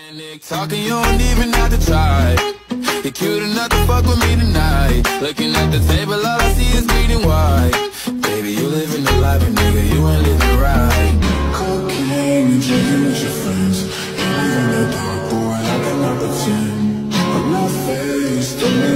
Talking, you don't even have to try. You're cute enough to fuck with me tonight. Looking at the table, all I see is bleeding white. Baby, you living the life, and nigga, you ain't living right. Cocaine and drinking with your friends. You live in the dark, boy, I cannot pretend. I'm not faced,